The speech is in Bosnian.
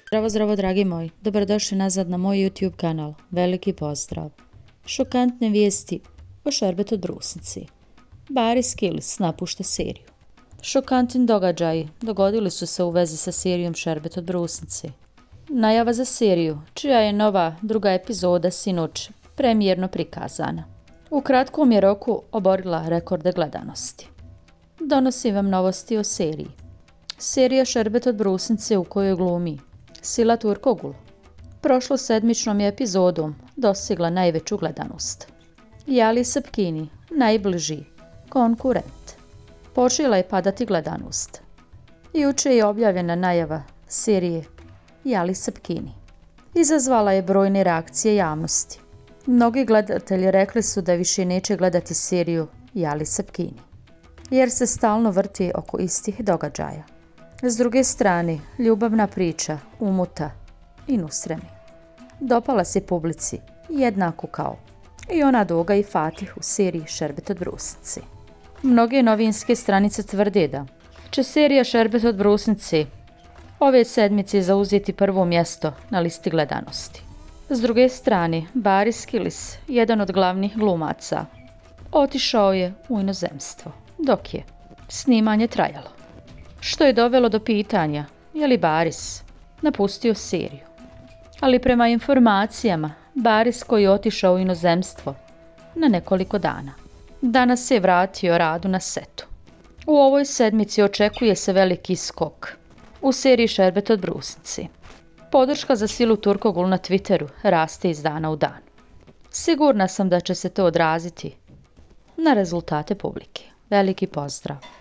Zdravo, zdravo, dragi moji. Dobrodošli nazad na moj YouTube kanal. Veliki pozdrav. Šokantne vijesti o šerbetu od brusnici. Baris Kills napušta seriju. Šokantni događaji dogodili su se u vezi sa serijom Šerbet od brusnici. Najava za seriju, čija je nova druga epizoda sinoć premijerno prikazana. U kratkom je roku oborila rekorde gledanosti. Donosim vam novosti o seriji. Serija Šerbet od brusnice u kojoj glumi Sila Turkogul prošlosedmičnom je epizodom dostigla najveću gledanost. Jali Sapkini, najbliži konkurent, počela je padati gledanost. Juče je objavljena najava serije Jali Sapkini. Izazvala je brojne reakcije javnosti. Mnogi gledatelji rekli su da više neće gledati seriju Jali Sapkini, jer se stalno vrti oko istih događaja. S druge strane, ljubavna priča, Umuta i Nusremi dopala se publici jednako kao i ona Doga i Fatih u seriji Šerbet od brusnice. Mnoge novinske stranice tvrde da će serija Šerbet od brusnice ove sedmice zauzeti prvo mjesto na listi gledanosti. S druge strane, Baris Kills, jedan od glavnih glumaca, otišao je u inozemstvo, dok je snimanje trajalo, što je dovelo do pitanja je li Baris napustio seriju. Ali prema informacijama, Baris koji je otišao u inozemstvo na nekoliko dana, danas se je vratio radu na setu. U ovoj sedmici očekuje se veliki skok u seriji Šerbet od brusnici. Podrška za Silu Turkogul na Twitteru raste iz dana u dan. Sigurna sam da će se to odraziti na rezultate publike. Veliki pozdrav!